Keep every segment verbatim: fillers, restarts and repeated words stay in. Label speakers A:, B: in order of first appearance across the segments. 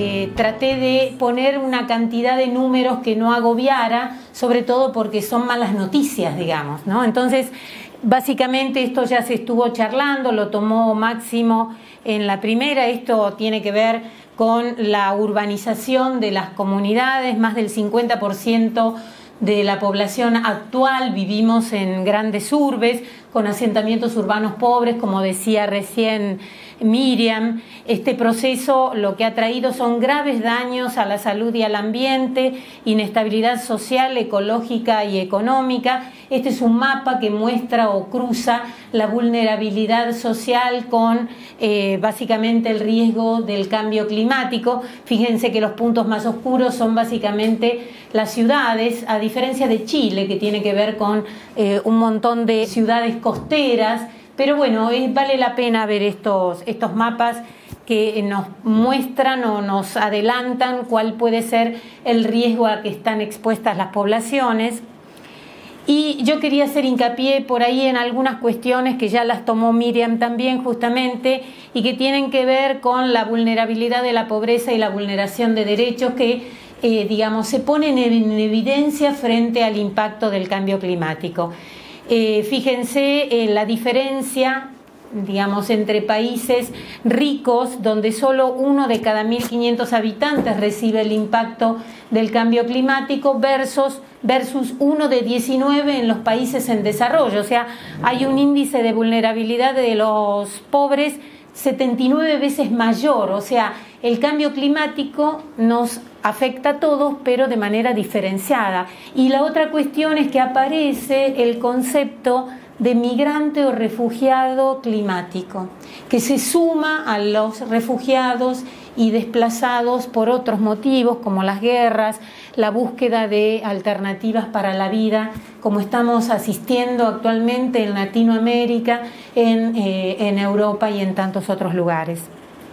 A: eh, traté de poner una cantidad de números que no agobiara, sobre todo porque son malas noticias, digamos, ¿no? Entonces, básicamente esto ya se estuvo charlando, lo tomó Máximo en la primera. Esto tiene que ver con la urbanización de las comunidades. Más del cincuenta por ciento de la población actual vivimos en grandes urbes, con asentamientos urbanos pobres, como decía recién Miriam. Este proceso lo que ha traído son graves daños a la salud y al ambiente, inestabilidad social, ecológica y económica. Este es un mapa que muestra o cruza la vulnerabilidad social con eh, básicamente el riesgo del cambio climático. Fíjense que los puntos más oscuros son básicamente las ciudades, a diferencia de Chile, que tiene que ver con eh, un montón de ciudades costeras. Pero bueno, es, vale la pena ver estos, estos mapas que nos muestran o nos adelantan cuál puede ser el riesgo a que están expuestas las poblaciones. Y yo quería hacer hincapié por ahí en algunas cuestiones que ya las tomó Miriam también justamente, y que tienen que ver con la vulnerabilidad de la pobreza y la vulneración de derechos que, eh, digamos, se ponen en evidencia frente al impacto del cambio climático. Eh, fíjense en la diferencia, digamos, entre países ricos, donde solo uno de cada mil quinientos habitantes recibe el impacto del cambio climático, versus, versus uno de diecinueve en los países en desarrollo. O sea, hay un índice de vulnerabilidad de los pobres setenta y nueve veces mayor. O sea, el cambio climático nos afecta a todos, pero de manera diferenciada. Y la otra cuestión es que aparece el concepto de migrante o refugiado climático, que se suma a los refugiados y desplazados por otros motivos, como las guerras, la búsqueda de alternativas para la vida, como estamos asistiendo actualmente en Latinoamérica, en, eh, en Europa y en tantos otros lugares.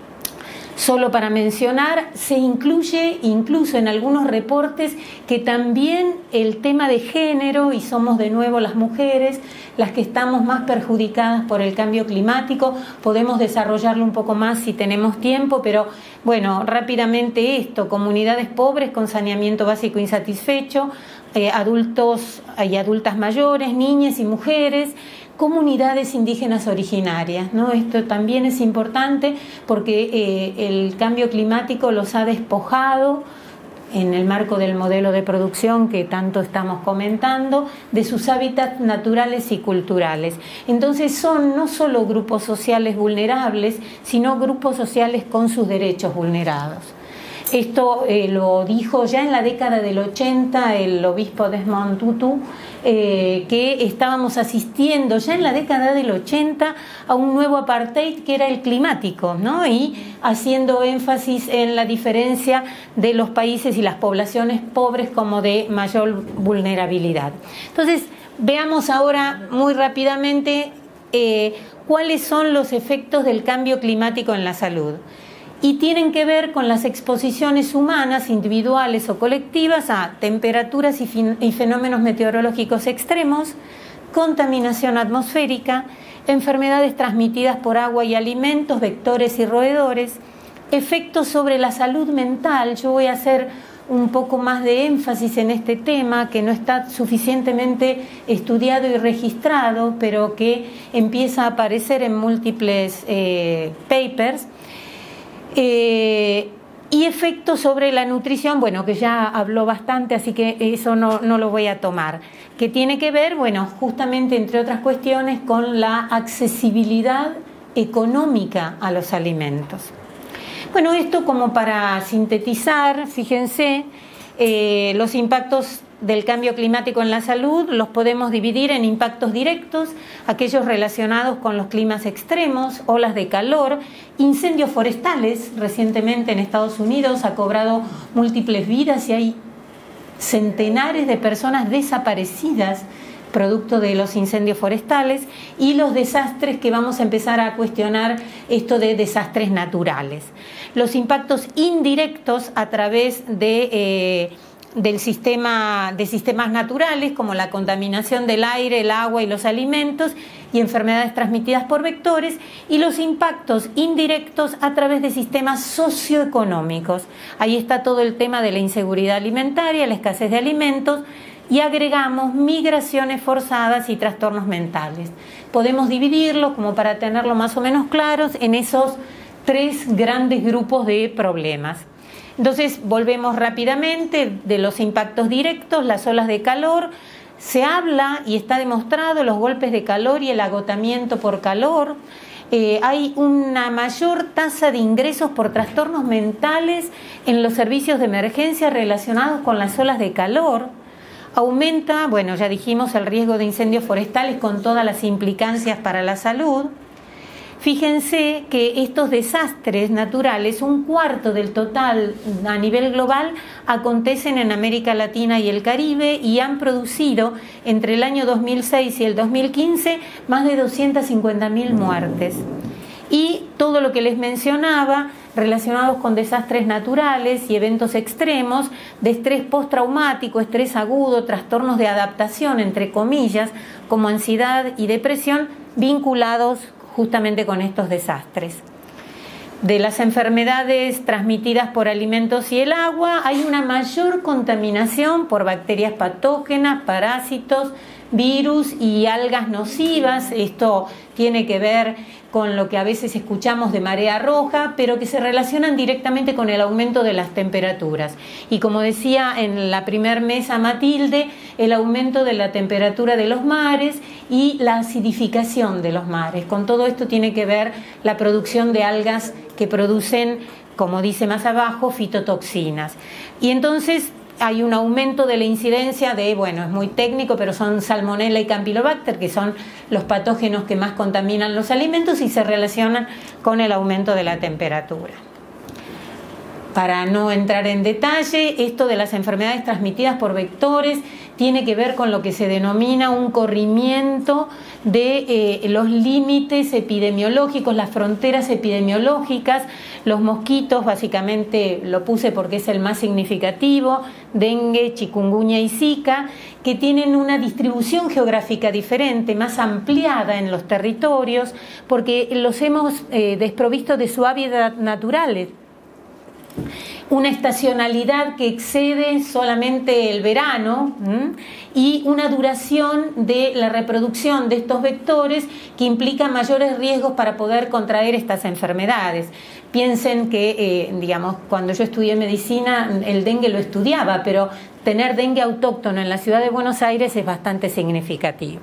A: Solo para mencionar, se incluye incluso en algunos reportes que también el tema de género, y somos de nuevo las mujeres las que estamos más perjudicadas por el cambio climático. Podemos desarrollarlo un poco más si tenemos tiempo, pero bueno, rápidamente esto: comunidades pobres con saneamiento básico insatisfecho, eh, adultos y adultas mayores, niñas y mujeres, comunidades indígenas originarias, ¿no? Esto también es importante porque eh, el cambio climático los ha despojado, en el marco del modelo de producción que tanto estamos comentando, de sus hábitats naturales y culturales. Entonces son no solo grupos sociales vulnerables, sino grupos sociales con sus derechos vulnerados. Esto eh, lo dijo ya en la década del ochenta el obispo Desmond Tutu, eh, que estábamos asistiendo ya en la década del ochenta a un nuevo apartheid que era el climático, ¿no? Y haciendo énfasis en la diferencia de los países y las poblaciones pobres como de mayor vulnerabilidad. Entonces, veamos ahora muy rápidamente eh, cuáles son los efectos del cambio climático en la salud. Y tienen que ver con las exposiciones humanas, individuales o colectivas, a temperaturas y, y fenómenos meteorológicos extremos, contaminación atmosférica, enfermedades transmitidas por agua y alimentos, vectores y roedores, efectos sobre la salud mental. Yo voy a hacer un poco más de énfasis en este tema, que no está suficientemente estudiado y registrado, pero que empieza a aparecer en múltiples eh, papers. Eh, y efectos sobre la nutrición, bueno, que ya habló bastante, así que eso no, no lo voy a tomar, que tiene que ver, bueno, justamente entre otras cuestiones, con la accesibilidad económica a los alimentos. Bueno, esto como para sintetizar, fíjense, eh, los impactos del cambio climático en la salud los podemos dividir en impactos directos, aquellos relacionados con los climas extremos, olas de calor, incendios forestales. Recientemente en Estados Unidos ha cobrado múltiples vidas y hay centenares de personas desaparecidas producto de los incendios forestales, y los desastres, que vamos a empezar a cuestionar esto de desastres naturales. Los impactos indirectos a través de eh, del sistema, de sistemas naturales como la contaminación del aire, el agua y los alimentos y enfermedades transmitidas por vectores, y los impactos indirectos a través de sistemas socioeconómicos. Ahí está todo el tema de la inseguridad alimentaria, la escasez de alimentos, y agregamos migraciones forzadas y trastornos mentales. Podemos dividirlo, como para tenerlo más o menos claros, en esos tres grandes grupos de problemas. Entonces, volvemos rápidamente de los impactos directos, las olas de calor. Se habla y está demostrado los golpes de calor y el agotamiento por calor. Eh, hay una mayor tasa de ingresos por trastornos mentales en los servicios de emergencia relacionados con las olas de calor. Aumenta, bueno, ya dijimos, el riesgo de incendios forestales con todas las implicancias para la salud. Fíjense que estos desastres naturales, un cuarto del total a nivel global, acontecen en América Latina y el Caribe y han producido entre el año dos mil seis y el dos mil quince más de doscientas cincuenta mil muertes. Y todo lo que les mencionaba relacionados con desastres naturales y eventos extremos, de estrés postraumático, estrés agudo, trastornos de adaptación, entre comillas, como ansiedad y depresión, vinculados justamente con estos desastres. De las enfermedades transmitidas por alimentos y el agua, hay una mayor contaminación por bacterias patógenas, parásitos, virus y algas nocivas. Esto tiene que ver con lo que a veces escuchamos de marea roja, pero que se relacionan directamente con el aumento de las temperaturas. Y como decía en la primer mesa Matilde, el aumento de la temperatura de los mares y la acidificación de los mares. Con todo esto tiene que ver la producción de algas que producen, como dice más abajo, fitotoxinas. Y entonces hay un aumento de la incidencia de, bueno, es muy técnico, pero son Salmonella y Campylobacter, que son los patógenos que más contaminan los alimentos y se relacionan con el aumento de la temperatura. Para no entrar en detalle, esto de las enfermedades transmitidas por vectores tiene que ver con lo que se denomina un corrimiento de eh, los límites epidemiológicos, las fronteras epidemiológicas. Los mosquitos, básicamente lo puse porque es el más significativo, dengue, chikungunya y zika, que tienen una distribución geográfica diferente, más ampliada en los territorios, porque los hemos eh, desprovisto de su hábitat natural. Una estacionalidad que excede solamente el verano ¿m? y una duración de la reproducción de estos vectores que implica mayores riesgos para poder contraer estas enfermedades. Piensen que, eh, digamos, cuando yo estudié medicina, el dengue lo estudiaba, pero tener dengue autóctono en la ciudad de Buenos Aires es bastante significativo.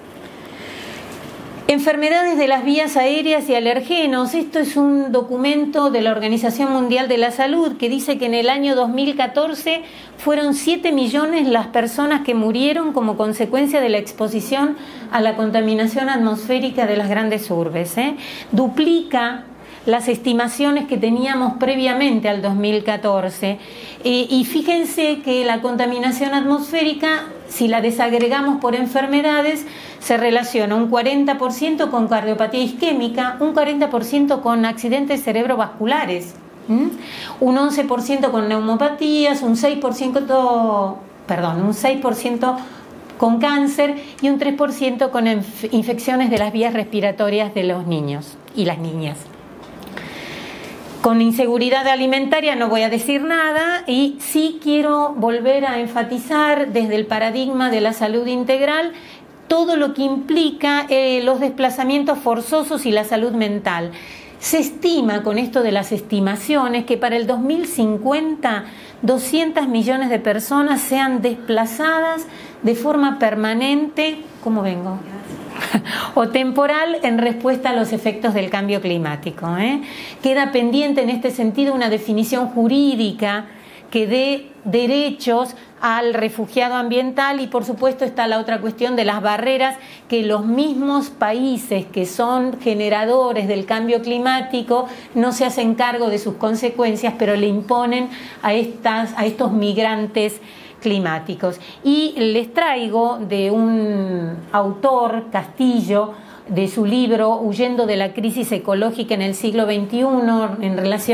A: Enfermedades de las vías aéreas y alergenos. Esto es un documento de la Organización Mundial de la Salud que dice que en el año dos mil catorce fueron siete millones las personas que murieron como consecuencia de la exposición a la contaminación atmosférica de las grandes urbes. ¿eh? Duplica las estimaciones que teníamos previamente al dos mil catorce. Eh, y fíjense que la contaminación atmosférica, si la desagregamos por enfermedades, se relaciona un cuarenta por ciento con cardiopatía isquémica, un cuarenta por ciento con accidentes cerebrovasculares, ¿Mm? un once por ciento con neumopatías, un seis por ciento, perdón, un seis por ciento con cáncer y un tres por ciento con inf- infecciones de las vías respiratorias de los niños y las niñas. Con inseguridad alimentaria no voy a decir nada y sí quiero volver a enfatizar desde el paradigma de la salud integral todo lo que implica eh, los desplazamientos forzosos y la salud mental. Se estima, con esto de las estimaciones, que para el dos mil cincuenta doscientos millones de personas sean desplazadas de forma permanente, ¿cómo vengo? o temporal en respuesta a los efectos del cambio climático. ¿eh? Queda pendiente en este sentido una definición jurídica que dé derechos al refugiado ambiental y por supuesto está la otra cuestión de las barreras que los mismos países que son generadores del cambio climático no se hacen cargo de sus consecuencias, pero le imponen a, estas, a estos migrantes climáticos. Y les traigo de un autor, Castillo, de su libro Huyendo de la crisis ecológica en el siglo veintiuno, en relación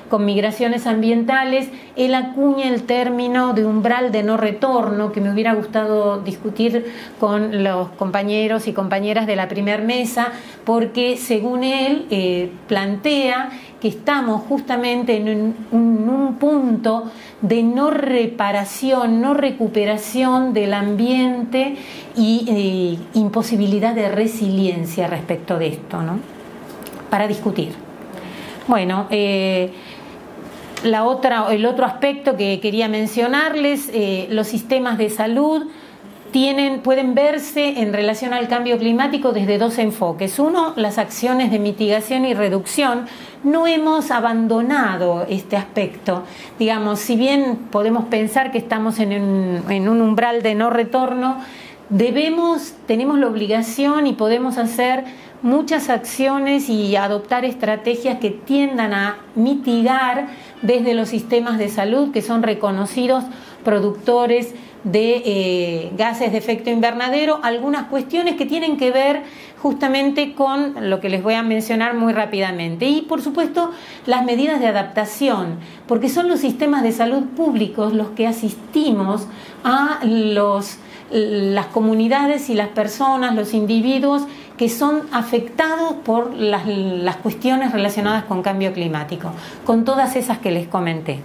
A: con migraciones ambientales, él acuña el término de umbral de no retorno, que me hubiera gustado discutir con los compañeros y compañeras de la primer mesa, porque según él eh, plantea que estamos justamente en un, un, un punto de no reparación, no recuperación del ambiente y eh, imposibilidad de resiliencia respecto de esto, ¿no? Para discutir. Bueno, eh, la otra, el otro aspecto que quería mencionarles, eh, los sistemas de salud tienen, pueden verse en relación al cambio climático desde dos enfoques. Uno, las acciones de mitigación y reducción. No hemos abandonado este aspecto. Digamos, si bien podemos pensar que estamos en un, en un umbral de no retorno, debemos, tenemos la obligación y podemos hacer muchas acciones y adoptar estrategias que tiendan a mitigar desde los sistemas de salud, que son reconocidos productores de eh, gases de efecto invernadero, algunas cuestiones que tienen que ver justamente con lo que les voy a mencionar muy rápidamente. Y por supuesto las medidas de adaptación, porque son los sistemas de salud públicos los que asistimos a los, las comunidades y las personas, los individuos que son afectados por las, las cuestiones relacionadas con cambio climático, con todas esas que les comenté.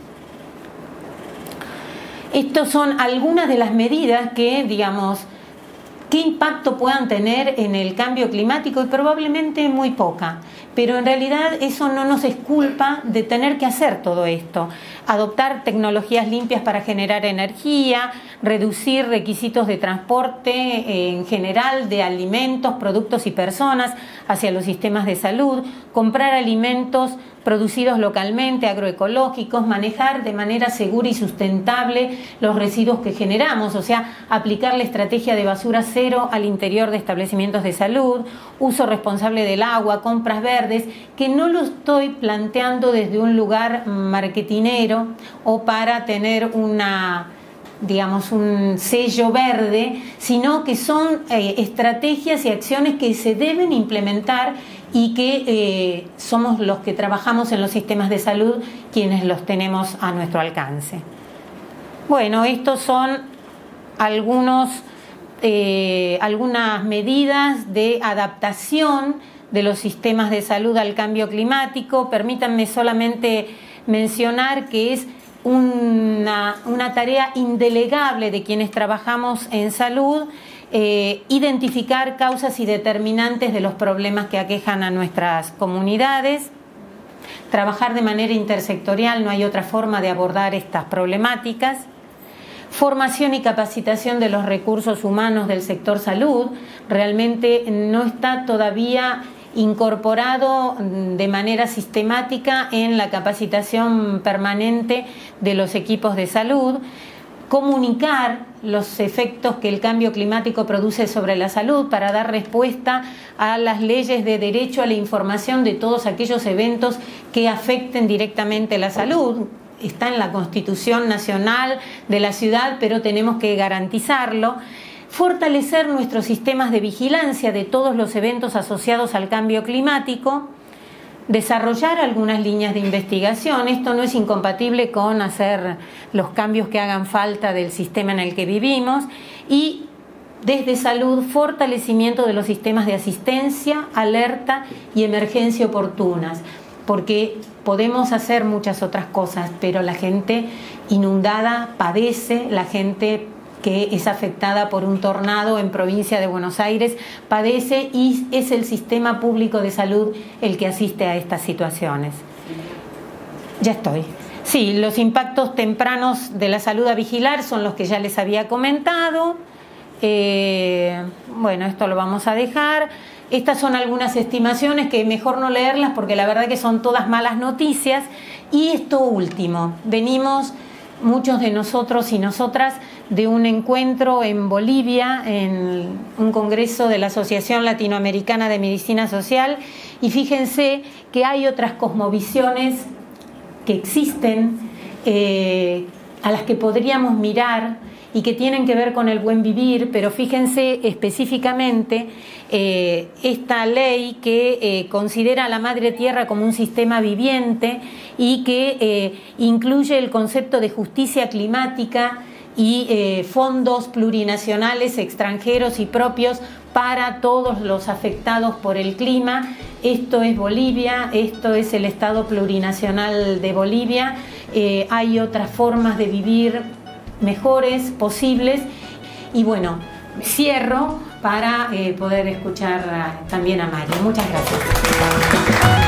A: Estas son algunas de las medidas que, digamos, qué impacto puedan tener en el cambio climático, y probablemente muy poca, pero en realidad eso no nos exculpa de tener que hacer todo esto. Adoptar tecnologías limpias para generar energía, reducir requisitos de transporte eh, en general de alimentos, productos y personas hacia los sistemas de salud, comprar alimentos producidos localmente, agroecológicos, manejar de manera segura y sustentable los residuos que generamos, o sea, aplicar la estrategia de basura cero al interior de establecimientos de salud, uso responsable del agua, compras verdes, que no lo estoy planteando desde un lugar marketinero o para tener una, digamos, un sello verde, sino que son eh, estrategias y acciones que se deben implementar y que eh, somos los que trabajamos en los sistemas de salud quienes los tenemos a nuestro alcance. Bueno, estos son algunos, eh, algunas medidas de adaptación de los sistemas de salud al cambio climático. Permítanme solamente mencionar que es una, una tarea indelegable de quienes trabajamos en salud, Eh, identificar causas y determinantes de los problemas que aquejan a nuestras comunidades, trabajar de manera intersectorial, no hay otra forma de abordar estas problemáticas, formación y capacitación de los recursos humanos del sector salud, realmente no está todavía incorporado de manera sistemática en la capacitación permanente de los equipos de salud. Comunicar los efectos que el cambio climático produce sobre la salud para dar respuesta a las leyes de derecho a la información de todos aquellos eventos que afecten directamente la salud. Está en la Constitución Nacional de la ciudad, pero tenemos que garantizarlo. Fortalecer nuestros sistemas de vigilancia de todos los eventos asociados al cambio climático. Desarrollar algunas líneas de investigación. Esto no es incompatible con hacer los cambios que hagan falta del sistema en el que vivimos. Y desde salud, fortalecimiento de los sistemas de asistencia, alerta y emergencia oportunas, porque podemos hacer muchas otras cosas, pero la gente inundada padece, la gente que es afectada por un tornado en provincia de Buenos Aires padece, y es el sistema público de salud el que asiste a estas situaciones. Ya estoy. Sí, los impactos tempranos de la salud a vigilar son los que ya les había comentado. Eh, bueno, esto lo vamos a dejar. Estas son algunas estimaciones que mejor no leerlas porque la verdad que son todas malas noticias. Y esto último, venimos muchos de nosotros y nosotras de un encuentro en Bolivia, en un congreso de la Asociación Latinoamericana de Medicina Social, y fíjense que hay otras cosmovisiones que existen, eh, a las que podríamos mirar y que tienen que ver con el buen vivir, pero fíjense específicamente eh, esta ley que eh, considera a la Madre Tierra como un sistema viviente y que eh, incluye el concepto de justicia climática y eh, fondos plurinacionales extranjeros y propios para todos los afectados por el clima. Esto es Bolivia, esto es el Estado plurinacional de Bolivia. Eh, hay otras formas de vivir mejores, posibles. Y bueno, cierro para eh, poder escuchar a, también a Mario. Muchas gracias.